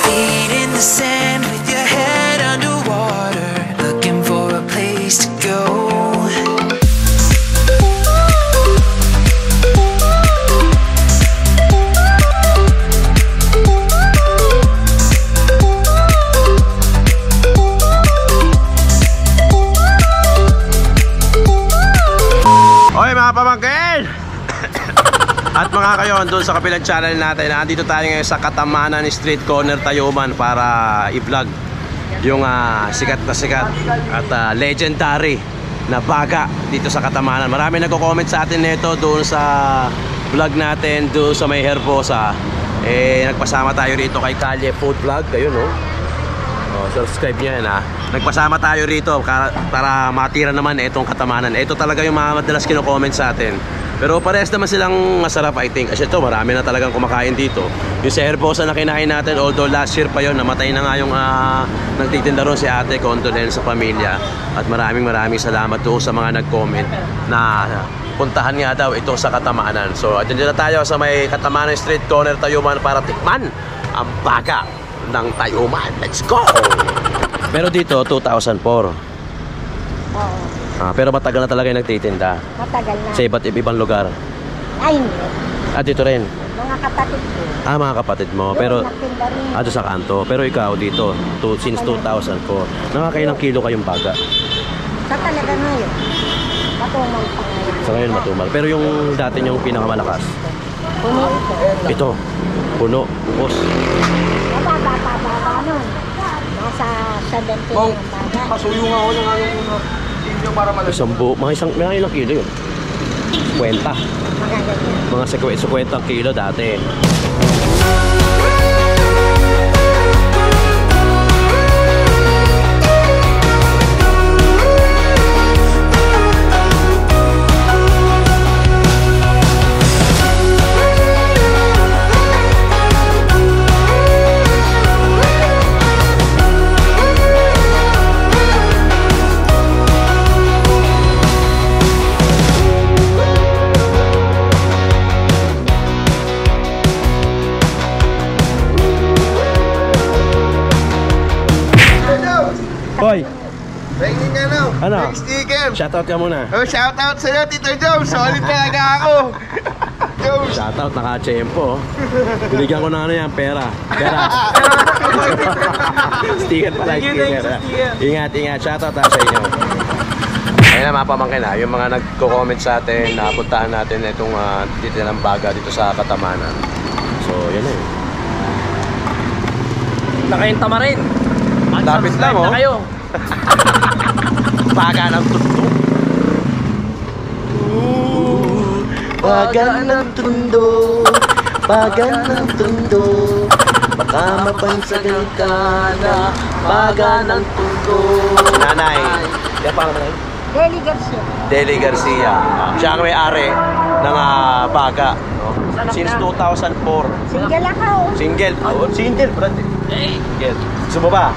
feet in the sand with your head underwater, looking for a place to go. Okay mga pamangkin! At mga kayon, doon sa kapilang channel natin, nandito tayo ngayon sa Katamanan Street Corner, Tayuman para i-vlog yung sikat at legendary na baga dito sa Katamanan. Marami nagko-comment sa atin nito doon sa vlog natin doon sa may Herbosa. Nagpasama tayo rito kay Kalye Food Vlog, kayo no? Subscribe nyo yan ha. Nagpasama tayo rito para matira naman itong Katamanan. Ito talaga yung mga madalas kino-comment sa atin. Pero parehas naman silang masarap I think. Kasi ito marami na talagang kumakain dito. Yung sa Herbosa na kinain natin, although last year pa yun, namatay na nga yung nagtitinda ron si ate, condolence sa pamilya. At maraming salamat doon sa mga nag-comment na puntahan nga daw ito sa Katamanan. So dyan na tayo sa may Katamanan Street Corner, Tayuman para tikman ang baga ng Tayuman. Let's go! Pero dito 2004. Oo. Pero matagal na talaga yung nagtitinda. Matagal na. Sa iba't ibang lugar. Ay, hindi. Dito rin. Mga kapatid ko. Mga kapatid mo. Pero doon sa kanto. Pero ikaw dito since 2004. Nakakailang kilo kayong baga? Sa talaga ngayon. Matumal pa ngayon. Sa ngayon matumal. Pero yung dati yung pinakamalakas? Puno ito. Ito. Puno. Bukos. Mababa nun. Nasa 70 ng baga. Pasuyo nga ako ng anong una. Para mga ilang kilo yun? 50. Mga 50 kilo dati. Hoy! Tingin ka na. Ano? Sticker. Shoutout ka muna. Shoutout sa'yo, Tito Joe. Solid talaga ako. Joe. Shoutout, naka-tsempo. Binigyan ko na yan, pera. Sticker pala, sticker. Ingat. Shoutout sa inyo. Ayun na mga pamangkin yung mga nagko-comment sa atin, napuntahan natin itong dito ng baga dito sa Katamanan. So, yun eh. Nakayong Tamarin. Lapit lang na kayo. Baga ng tundo. Baga ng tundo, baga ng tundo, baka mapansagan ka na baga ng tundo. Nanay. Yan pa naman Deli Garcia. Deli Garcia. Siya ang may-ari ng baga. No? Since 2004. Single ako. Single. Single, brad. Single. Gusto mo ba?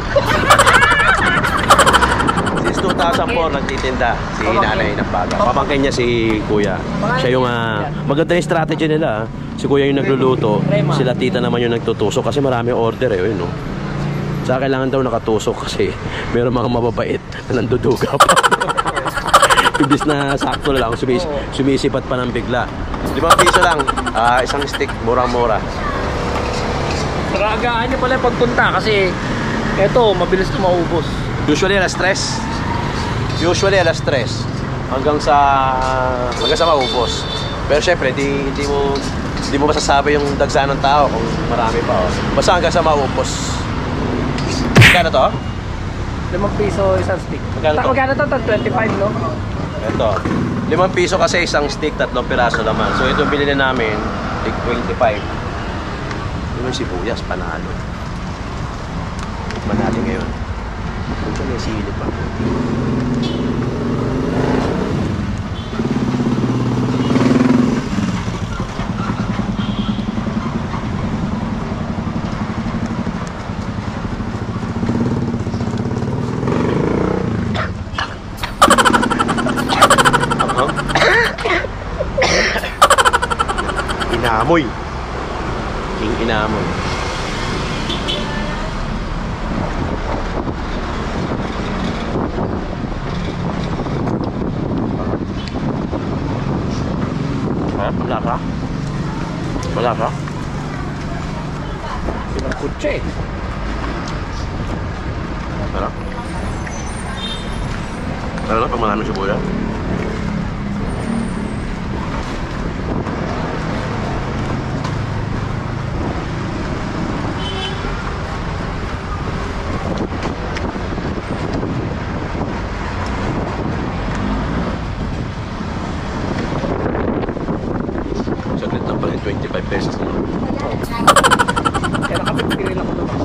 Since 2004 nagtitinda si nanay ng baga. Pamangkin niya si kuya. Siya yung maganda yung strategy nila. Si kuya yung nagluluto. Sila tita naman yung nagtutusok kasi marami order eh. No? Sa kailangan daw nakatusok kasi meron mga mababait na nanduduga pa. Ibis na sakto na lang, sumisipat pa ng bigla. 5 piso lang, isang stick, murang-mura. Ragaan niyo pala pagpunta kasi eto, mabilis na maubos. Usually alas 3 hanggang sa maubos. Pero syempre, di mo masasabi yung dagsa ng tao kung marami pa. Basta hanggang sa maubos. Magkano to? 5 piso isang stick. Magkano to? to? 25 no? Ito, 5 piso kasi isang stick, 3 piraso naman. So ito bilhin namin, 25. Yung sibuyas, panalo. Tikman natin ngayon. Ito may sili pa. Inamoy. King inamoy. Masarap ha? Pinagkutsa eh. Masarap. Lalo na pag maraming sibuyas. Saglit lang pala yung 25 pesos na. Kaya nakapagpiril ako naman.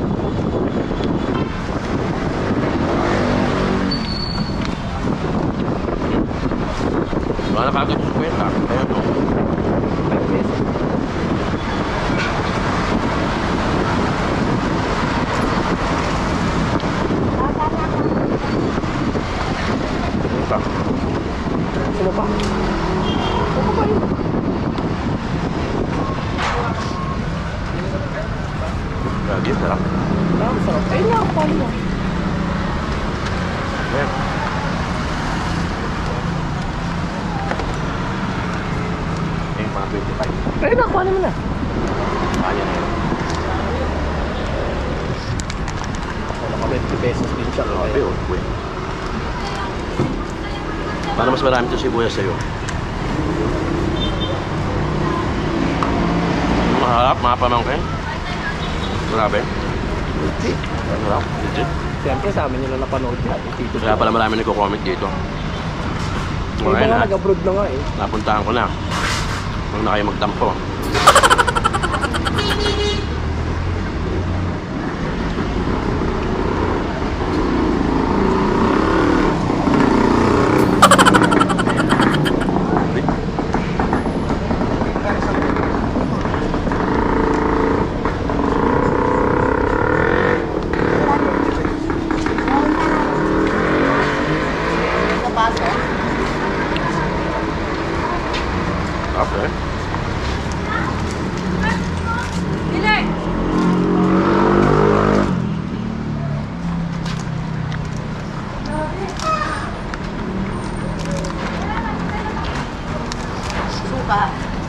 Wala na kagad yung kwenta. Kaya no. Ito. Sino pa? Sino pa yun? Lagi, sarap. Masarap. Ayun nga, paano mo? Ayan. Yung mga 25. Ayun nga, paano mo na? Kaya na yun. Wala ka 20 pesos din siya. Grabe, oh. Wait. Para mas marami ito sibuyas sa'yo. Maharap, mga pamangkin. Grabe. Masarap. Legit. Siyempre sa amin nila napanood yan. Dito Kaya pala marami nagko-comment dito. Yung Ngayon mga na, nag-abroad na nga eh. napuntahan ko na. Huwag na kayo magtampo. Okay. Suka.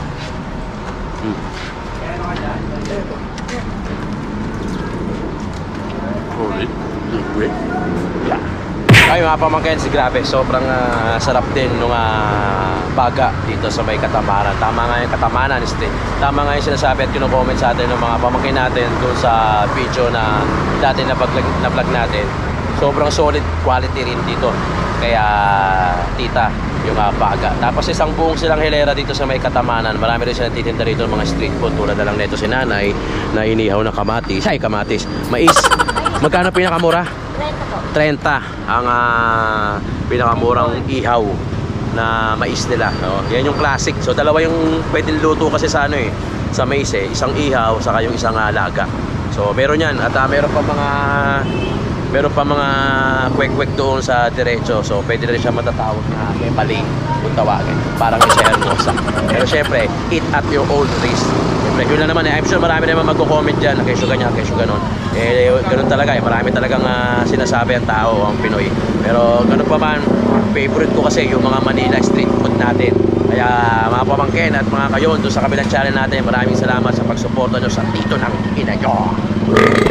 Holy. Liquid. Yeah. Ay mga pamangkin, grabe, sobrang sarap din nung baga dito sa may Katamaran. Tama nga yung Katamaran Street. Tama nga yung sinasabi at kino-comment sa atin ng mga pamangkin natin doon sa video na dati na vlog natin. Sobrang solid quality rin dito. Kaya tita, yung baga. Tapos isang buong silang hilera dito sa may Katamanan. Marami rin silang titinda rito ng mga street food. Tulad na lang nito si nanay na inihaw na kamatis. Ay, kamatis. Mais. Magkano pinakamura? 30 ang pinakamurang ihaw na mais nila. Yan yung classic. So dalawa yung pwedeng luto kasi sa ano eh, sa mais eh. Isang ihaw saka yung isang laga. So meron yan at meron pa mga kwek-kwek doon sa diretso. So pwede rin siya matatawag na kepaling kung tawagin. Parang isa hermosa. Pero syempre, eat at your own risk. Syempre, yun na naman eh. I'm sure marami naman magko-comment dyan na kesyo ganyan, kesyo ganon. Eh, ganun talaga eh. Marami talagang sinasabi ang tao, ang Pinoy. Pero ganun pa man, favorite ko kasi yung mga Manila street food natin. Kaya mga pamangkin at mga kayon doon sa kabilang channel natin, maraming salamat sa pagsuporta nyo sa Tito ng Ina nyo.